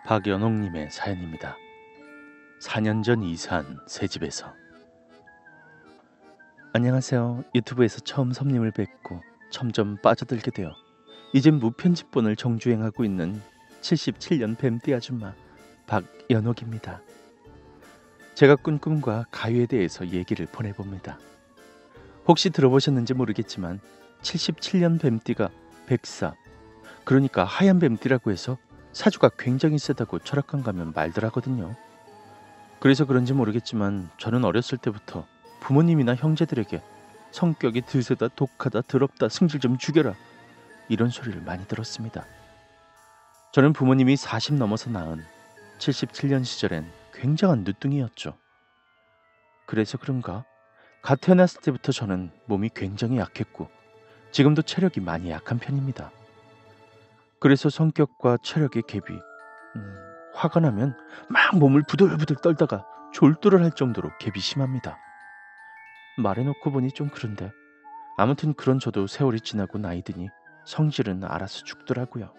박연옥님의 사연입니다. 4년 전 이사한 새 집에서. 안녕하세요. 유튜브에서 처음 섭님을 뵙고 점점 빠져들게 되어 이젠 무편집본을 정주행하고 있는 77년 뱀띠 아줌마 박연옥입니다. 제가 꾼 꿈과 가위에 대해서 얘기를 보내봅니다. 혹시 들어보셨는지 모르겠지만 77년 뱀띠가 백사, 그러니까 하얀 뱀띠라고 해서 사주가 굉장히 세다고 철학관 가면 말들 하거든요. 그래서 그런지 모르겠지만 저는 어렸을 때부터 부모님이나 형제들에게 성격이 드세다, 독하다, 더럽다, 승질 좀 죽여라 이런 소리를 많이 들었습니다. 저는 부모님이 40 넘어서 낳은 77년 시절엔 굉장한 늦둥이였죠. 그래서 그런가 갓 태어났을 때부터 저는 몸이 굉장히 약했고 지금도 체력이 많이 약한 편입니다. 그래서 성격과 체력의 갭이 화가 나면 막 몸을 부들부들 떨다가 졸도를 할 정도로 갭이 심합니다. 말해놓고 보니 좀 그런데 아무튼 그런 저도 세월이 지나고 나이 드니 성질은 알아서 죽더라고요.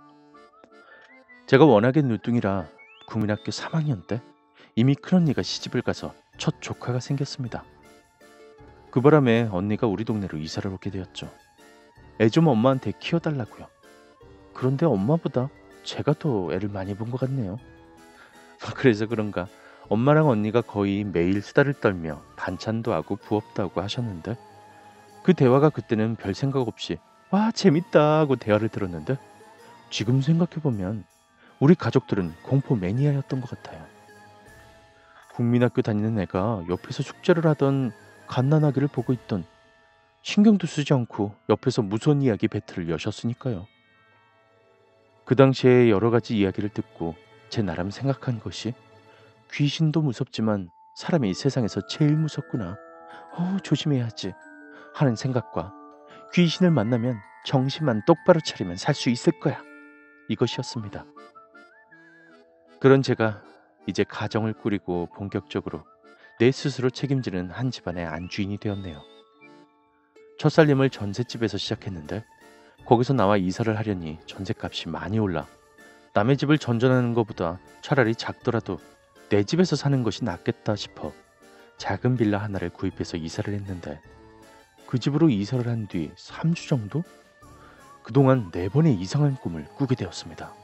제가 워낙에 늦둥이라 국민학교 3학년 때 이미 큰언니가 시집을 가서 첫 조카가 생겼습니다. 그 바람에 언니가 우리 동네로 이사를 오게 되었죠. 애 좀 엄마한테 키워달라고요. 그런데 엄마보다 제가 더 애를 많이 본 것 같네요. 그래서 그런가 엄마랑 언니가 거의 매일 수다를 떨며 반찬도 하고 부업도 하고 하셨는데 그 대화가 그때는 별 생각 없이 와 재밌다 하고 대화를 들었는데 지금 생각해보면 우리 가족들은 공포 매니아였던 것 같아요. 국민학교 다니는 애가 옆에서 숙제를 하던 갓난아기를 보고 있던 신경도 쓰지 않고 옆에서 무서운 이야기 배틀을 여셨으니까요. 그 당시에 여러 가지 이야기를 듣고 제 나름 생각한 것이 귀신도 무섭지만 사람이 이 세상에서 제일 무섭구나. 조심해야지 하는 생각과 귀신을 만나면 정신만 똑바로 차리면 살 수 있을 거야. 이것이었습니다. 그런 제가 이제 가정을 꾸리고 본격적으로 내 스스로 책임지는 한 집안의 안주인이 되었네요. 첫 살림을 전셋집에서 시작했는데 거기서 나와 이사를 하려니 전셋값이 많이 올라 남의 집을 전전하는 것보다 차라리 작더라도 내 집에서 사는 것이 낫겠다 싶어 작은 빌라 하나를 구입해서 이사를 했는데 그 집으로 이사를 한 뒤 3주 정도? 그동안 4번의 이상한 꿈을 꾸게 되었습니다.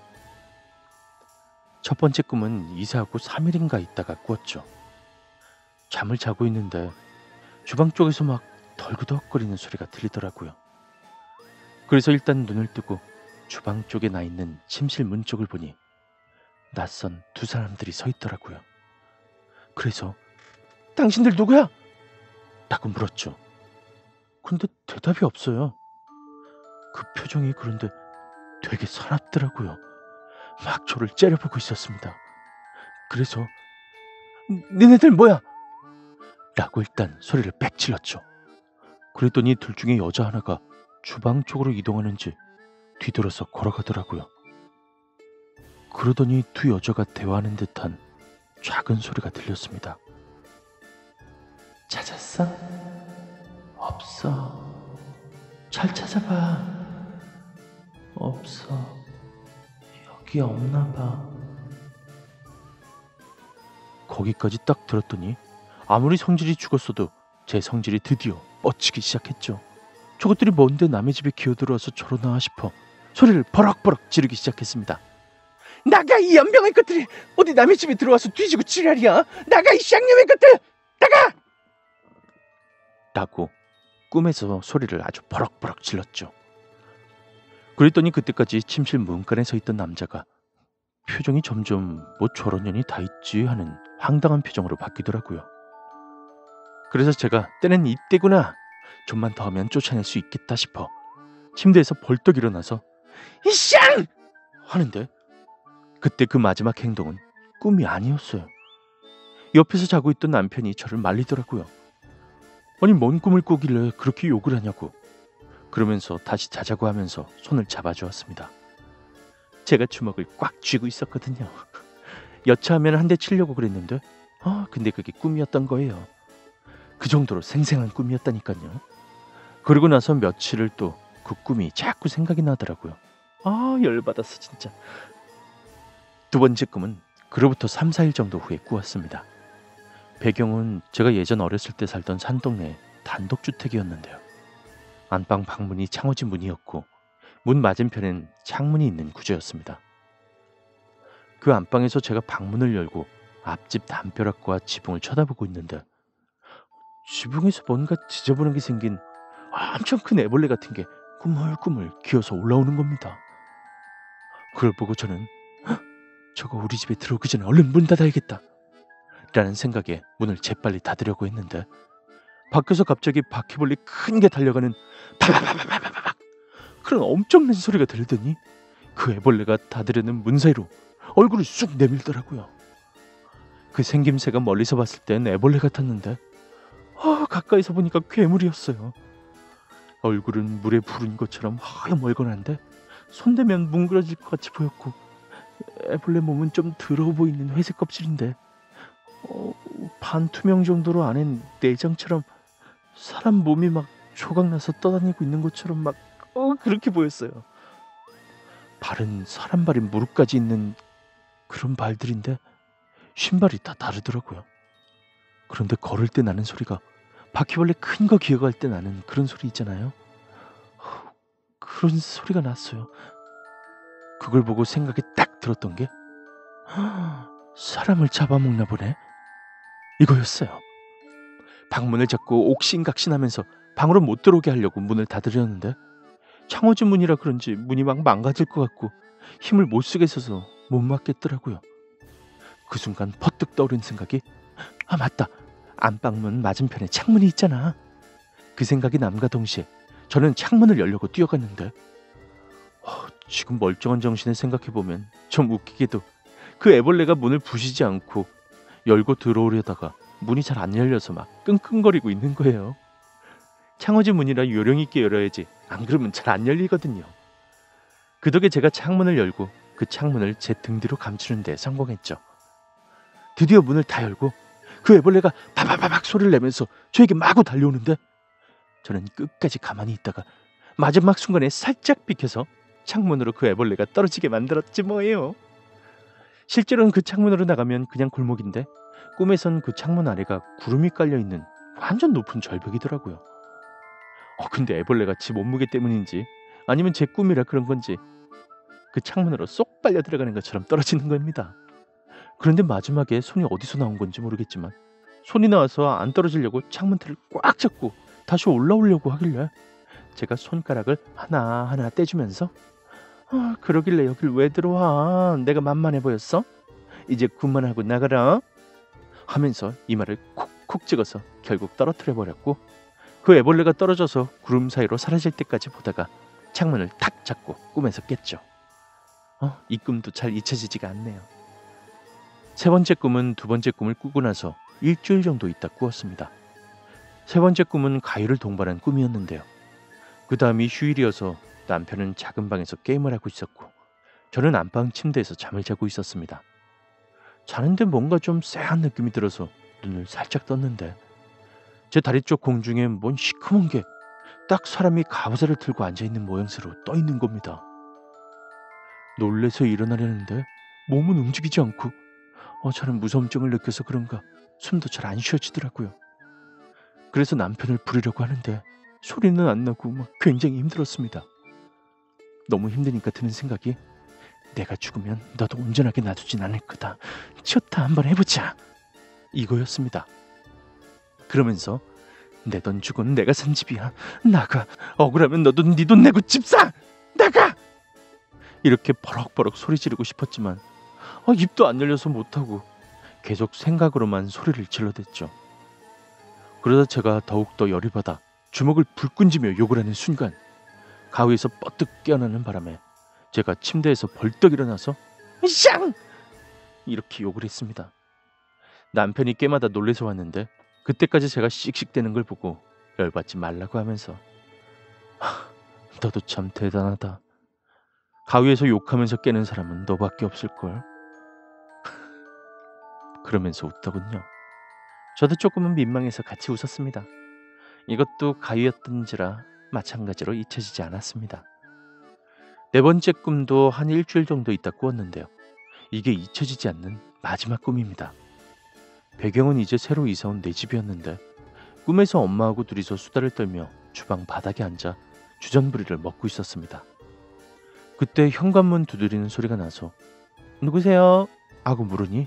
첫 번째 꿈은 이사하고 3일인가 있다가 꾸었죠. 잠을 자고 있는데 주방 쪽에서 막 덜그덕거리는 소리가 들리더라고요. 그래서 일단 눈을 뜨고 주방 쪽에 나 있는 침실 문 쪽을 보니 낯선 두 사람들이 서 있더라고요. 그래서 당신들 누구야? 라고 물었죠. 근데 대답이 없어요. 그 표정이 그런데 되게 사납더라고요. 막 저를 째려보고 있었습니다. 그래서 니네들 뭐야? 라고 일단 소리를 빽 질렀죠. 그랬더니 둘 중에 여자 하나가 주방 쪽으로 이동하는지 뒤돌아서 걸어가더라고요. 그러더니 두 여자가 대화하는 듯한 작은 소리가 들렸습니다. 찾았어? 없어. 잘 찾아봐. 없어. 여기 없나 봐. 거기까지 딱 들었더니 아무리 성질이 죽었어도 제 성질이 드디어 뻗치기 시작했죠. 저것들이 뭔데 남의 집에 기어들어와서 저러나 싶어 소리를 버럭버럭 지르기 시작했습니다. 나가 이 연병의 것들이 어디 남의 집에 들어와서 뒤지고 지랄이야. 나가 이 쌍놈의 것들. 나가! 라고 꿈에서 소리를 아주 버럭버럭 질렀죠. 그랬더니 그때까지 침실 문간에 서 있던 남자가 표정이 점점 뭐 저런 년이 다 있지 하는 황당한 표정으로 바뀌더라고요. 그래서 제가 때는 이때구나, 좀만 더 하면 쫓아낼 수 있겠다 싶어 침대에서 벌떡 일어나서 이쌍! 하는데 그때 그 마지막 행동은 꿈이 아니었어요. 옆에서 자고 있던 남편이 저를 말리더라고요. 아니 뭔 꿈을 꾸길래 그렇게 욕을 하냐고. 그러면서 다시 자자고 하면서 손을 잡아주었습니다. 제가 주먹을 꽉 쥐고 있었거든요. 여차하면 한 대 치려고 그랬는데 근데 그게 꿈이었던 거예요. 그 정도로 생생한 꿈이었다니까요. 그러고 나서 며칠을 또 그 꿈이 자꾸 생각이 나더라고요. 열받았어 진짜. 두 번째 꿈은 그로부터 3, 4일 정도 후에 꾸었습니다. 배경은 제가 예전 어렸을 때 살던 산동네 단독주택이었는데요. 안방 방문이 창호지 문이었고 문 맞은편엔 창문이 있는 구조였습니다. 그 안방에서 제가 방문을 열고 앞집 담벼락과 지붕을 쳐다보고 있는데 지붕에서 뭔가 지저분하게 생긴 엄청 큰 애벌레 같은 게 꾸물꾸물 기어서 올라오는 겁니다. 그걸 보고 저는 저거 우리 집에 들어오기 전에 얼른 문 닫아야겠다 라는 생각에 문을 재빨리 닫으려고 했는데 밖에서 갑자기 바퀴벌레 큰 게 달려가는 파바바바바박 그런 엄청난 소리가 들리더니 그 애벌레가 닫으려는 문 사이로 얼굴을 쑥 내밀더라고요. 그 생김새가 멀리서 봤을 땐 애벌레 같았는데 가까이서 보니까 괴물이었어요. 얼굴은 물에 부른 것처럼 하얀멀건한데 손대면 뭉그러질 것 같이 보였고 애벌레 몸은 좀 더러워 보이는 회색 껍질인데 반투명 정도로 안엔 내장처럼 사람 몸이 막 조각나서 떠다니고 있는 것처럼 막 그렇게 보였어요. 발은 사람 발이 무릎까지 있는 그런 발들인데 신발이 다 다르더라고요. 그런데 걸을 때 나는 소리가 바퀴벌레 큰 거 기어갈 때 나는 그런 소리 있잖아요. 그런 소리가 났어요. 그걸 보고 생각이 딱 들었던 게 사람을 잡아먹나 보네. 이거였어요. 방문을 잡고 옥신각신하면서 방으로 못 들어오게 하려고 문을 닫으려는데 창호지 문이라 그런지 문이 막 망가질 것 같고 힘을 못 쓰겠어서 못 막겠더라고요. 그 순간 퍼뜩 떠오른 생각이 맞다. 안방문 맞은편에 창문이 있잖아. 그 생각이 남과 동시에 저는 창문을 열려고 뛰어갔는데 지금 멀쩡한 정신에 생각해보면 좀 웃기게도 그 애벌레가 문을 부시지 않고 열고 들어오려다가 문이 잘 안 열려서 막 끙끙거리고 있는 거예요. 창호지 문이라 요령 있게 열어야지 안 그러면 잘 안 열리거든요. 그 덕에 제가 창문을 열고 그 창문을 제 등 뒤로 감추는 데 성공했죠. 드디어 문을 다 열고 그 애벌레가 바바바박 소리를 내면서 저에게 마구 달려오는데 저는 끝까지 가만히 있다가 마지막 순간에 살짝 비켜서 창문으로 그 애벌레가 떨어지게 만들었지 뭐예요. 실제로는 그 창문으로 나가면 그냥 골목인데 꿈에선 그 창문 아래가 구름이 깔려있는 완전 높은 절벽이더라고요. 근데 애벌레가 지 몸무게 때문인지 아니면 제 꿈이라 그런 건지 그 창문으로 쏙 빨려 들어가는 것처럼 떨어지는 겁니다. 그런데 마지막에 손이 어디서 나온 건지 모르겠지만 손이 나와서 안 떨어지려고 창문틀을 꽉 잡고 다시 올라오려고 하길래 제가 손가락을 하나하나 떼주면서 그러길래 여길 왜 들어와? 내가 만만해 보였어? 이제 그만하고 나가라 하면서 이마를 콕콕 찍어서 결국 떨어뜨려 버렸고 그 애벌레가 떨어져서 구름 사이로 사라질 때까지 보다가 창문을 탁 잡고 꿈에서 깼죠. 이 꿈도 잘 잊혀지지가 않네요. 세 번째 꿈은 두 번째 꿈을 꾸고 나서 일주일 정도 있다 꾸었습니다. 세 번째 꿈은 가위를 동반한 꿈이었는데요. 그 다음이 휴일이어서 남편은 작은 방에서 게임을 하고 있었고 저는 안방 침대에서 잠을 자고 있었습니다. 자는데 뭔가 좀 쎄한 느낌이 들어서 눈을 살짝 떴는데 제 다리 쪽 공중에 뭔 시커먼 게 딱 사람이 가부좌를 들고 앉아있는 모양새로 떠있는 겁니다. 놀래서 일어나려는데 몸은 움직이지 않고 저는 무서움증을 느껴서 그런가 숨도 잘 안 쉬어지더라고요. 그래서 남편을 부르려고 하는데 소리는 안 나고 막 굉장히 힘들었습니다. 너무 힘드니까 드는 생각이 내가 죽으면 너도 온전하게 놔두진 않을 거다. 좋다 한번 해보자. 이거였습니다. 그러면서 내 돈 주고는 내가 산 집이야. 나가. 억울하면 너도 네 돈 내고 집 사. 나가. 이렇게 버럭버럭 소리 지르고 싶었지만 입도 안 열려서 못하고 계속 생각으로만 소리를 질러댔죠. 그러다 제가 더욱더 열이 받아 주먹을 불끈지며 욕을 하는 순간 가위에서 뻗뜩 깨어나는 바람에 제가 침대에서 벌떡 일어나서 샹! 이렇게 욕을 했습니다. 남편이 깨마다 놀래서 왔는데 그때까지 제가 씩씩대는 걸 보고 열받지 말라고 하면서 너도 참 대단하다. 가위에서 욕하면서 깨는 사람은 너밖에 없을걸. 그러면서 웃더군요. 저도 조금은 민망해서 같이 웃었습니다. 이것도 가위였던지라 마찬가지로 잊혀지지 않았습니다. 네 번째 꿈도 한 일주일 정도 있다 꾸었는데요. 이게 잊혀지지 않는 마지막 꿈입니다. 배경은 이제 새로 이사온 내 집이었는데 꿈에서 엄마하고 둘이서 수다를 떨며 주방 바닥에 앉아 주전부리를 먹고 있었습니다. 그때 현관문 두드리는 소리가 나서 누구세요? 하고 물으니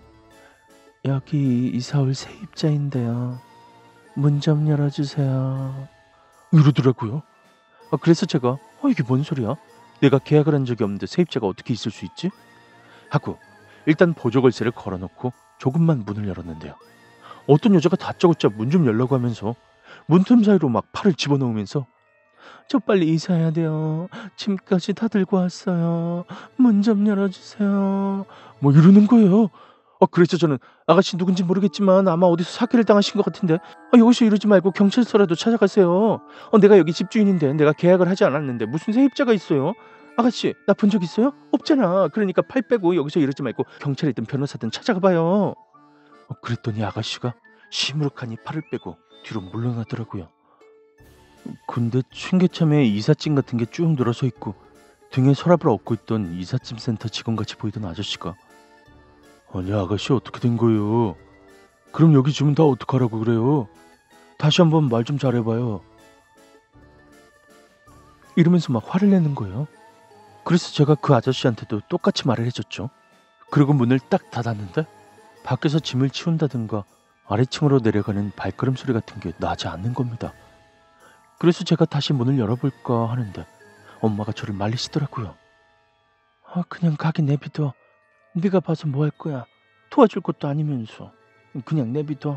여기 이사올 세입자인데요. 문 좀 열어주세요. 이러더라고요. 그래서 제가 이게 뭔 소리야? 내가 계약을 한 적이 없는데 세입자가 어떻게 있을 수 있지? 하고 일단 보조걸쇠를 걸어놓고 조금만 문을 열었는데요. 어떤 여자가 다짜고짜 문 좀 열라고 하면서 문틈 사이로 막 팔을 집어넣으면서 저 빨리 이사해야 돼요. 짐까지 다 들고 왔어요. 문 좀 열어주세요. 뭐 이러는 거예요. 그래서 저는 아가씨 누군지 모르겠지만 아마 어디서 사기를 당하신 것 같은데 여기서 이러지 말고 경찰서라도 찾아가세요. 내가 여기 집주인인데 내가 계약을 하지 않았는데 무슨 세입자가 있어요? 아가씨 나 본 적 있어요? 없잖아. 그러니까 팔 빼고 여기서 이러지 말고 경찰이든 변호사든 찾아가 봐요. 그랬더니 아가씨가 시무룩하니 팔을 빼고 뒤로 물러나더라고요. 근데 층계참에 이삿짐 같은 게 쭉 늘어서 있고 등에 서랍을 엎고 있던 이삿짐 센터 직원같이 보이던 아저씨가 아니 아가씨 어떻게 된 거예요? 그럼 여기 주문 다 어떡하라고 그래요? 다시 한번 말 좀 잘해봐요. 이러면서 막 화를 내는 거예요. 그래서 제가 그 아저씨한테도 똑같이 말을 해줬죠. 그리고 문을 딱 닫았는데 밖에서 짐을 치운다든가 아래층으로 내려가는 발걸음 소리 같은 게 나지 않는 겁니다. 그래서 제가 다시 문을 열어볼까 하는데 엄마가 저를 말리시더라고요. 그냥 가게 내비둬. 네가 봐서 뭐 할 거야. 도와줄 것도 아니면서 그냥 내비둬.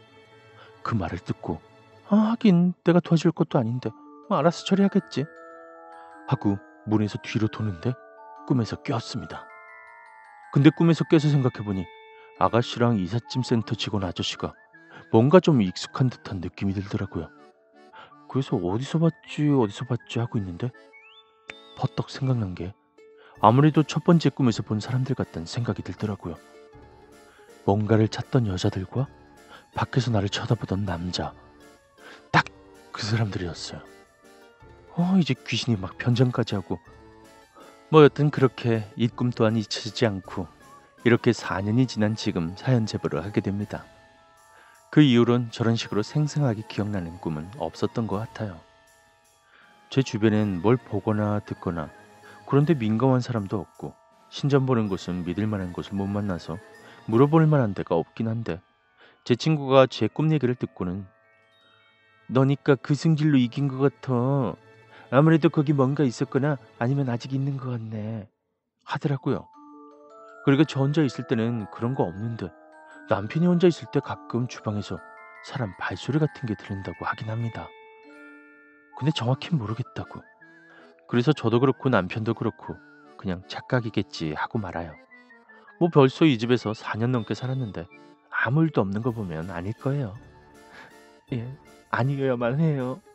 그 말을 듣고 하긴 내가 도와줄 것도 아닌데 알아서 처리하겠지 하고 문에서 뒤로 도는데 꿈에서 꼈습니다. 근데 꿈에서 깨서 생각해보니 아가씨랑 이삿짐 센터 직원 아저씨가 뭔가 좀 익숙한 듯한 느낌이 들더라고요. 그래서 어디서 봤지 하고 있는데 퍼뜩 생각난 게 아무래도 첫 번째 꿈에서 본 사람들 같다는 생각이 들더라고요. 뭔가를 찾던 여자들과 밖에서 나를 쳐다보던 남자, 딱 그 사람들이었어요. 이제 귀신이 막 변장까지 하고 뭐 여튼 그렇게 이 꿈 또한 잊혀지지 않고 이렇게 4년이 지난 지금 사연 제보를 하게 됩니다. 그 이후론 저런 식으로 생생하게 기억나는 꿈은 없었던 것 같아요. 제 주변엔 뭘 보거나 듣거나 그런데 민감한 사람도 없고 신전 보는 곳은 믿을 만한 곳을 못 만나서 물어볼 만한 데가 없긴 한데 제 친구가 제 꿈 얘기를 듣고는 너니까 그 승질로 이긴 것 같아. 아무래도 거기 뭔가 있었거나 아니면 아직 있는 것 같네 하더라고요. 그리고 저 혼자 있을 때는 그런 거 없는데 남편이 혼자 있을 때 가끔 주방에서 사람 발소리 같은 게 들린다고 하긴 합니다. 근데 정확히 모르겠다고. 그래서 저도 그렇고 남편도 그렇고 그냥 착각이겠지 하고 말아요. 뭐 벌써 이 집에서 4년 넘게 살았는데 아무 일도 없는 거 보면 아닐 거예요. 예, 아니어야만 해요.